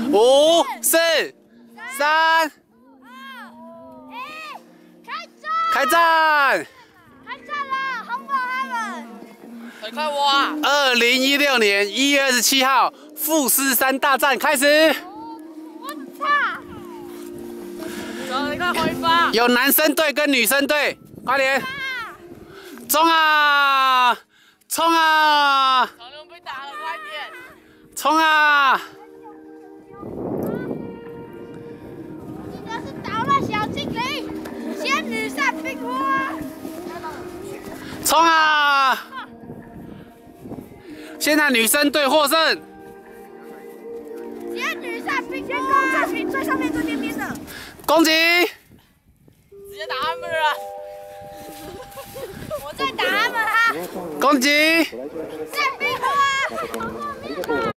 5、4、3、开战！ 开战了，红宝他们！ 很快我啊 ！2016年1月27号，富士山大战开始。 我操！ 走，你看回发。 有男生队跟女生队，快点！冲啊！冲啊！ 长龙被打了，快点！ 冲啊！ 记得是捣乱小精灵，仙女上冰花。 冲啊！现在女生队获胜。 仙女上冰花，这群最上面最边边的。 攻击！ 直接打他们了。 我在打他们哈！ 攻击！ 上冰花。